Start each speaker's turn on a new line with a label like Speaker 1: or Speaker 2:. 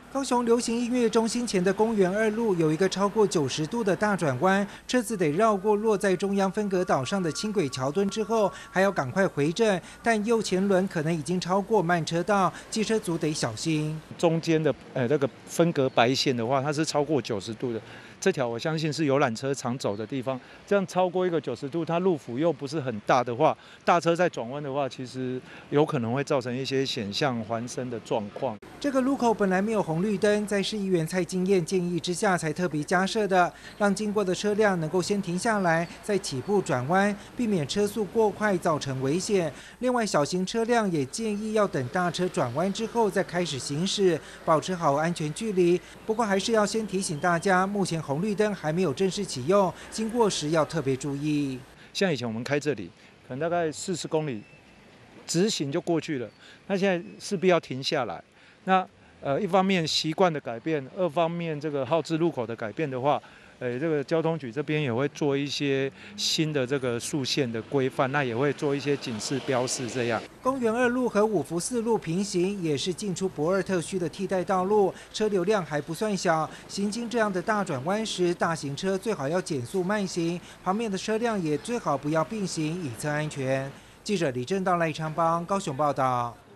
Speaker 1: 高雄流行音乐中心前的公园2路有一个超过90度的大转弯，车子得绕过落在中央分隔岛上的轻轨桥墩之后，还要赶快回正，但右前轮可能已经超过慢车道，机车族得小心。
Speaker 2: 中间的那个分隔白线的话，它是超过90度的。这条我相信是游览车常走的地方，这样超过一个90度，它路幅又不是很大的话，大车在转弯的话，其实有可能会造成一些险象环生的状况。
Speaker 1: 这个路口本来没有红绿灯，在市议员蔡经燕建议之下才特别加设的，让经过的车辆能够先停下来，再起步转弯，避免车速过快造成危险。另外，小型车辆也建议要等大车转弯之后再开始行驶，保持好安全距离。不过还是要先提醒大家，目前红绿灯还没有正式启用，经过时要特别注意。
Speaker 2: 像以前我们开这里，可能大概40公里，直行就过去了，那现在势必要停下来。那一方面习惯的改变，二方面这个号志路口的改变的话，这个交通局这边也会做一些新的这个速限的规范，那也会做一些警示标示这样。
Speaker 1: 公园2路和五福4路平行，也是进出駁二特区的替代道路，车流量还不算小。行经这样的大转弯时，大型车最好要减速慢行，旁边的车辆也最好不要并行，以测安全。记者李正道、赖昌邦高雄报道。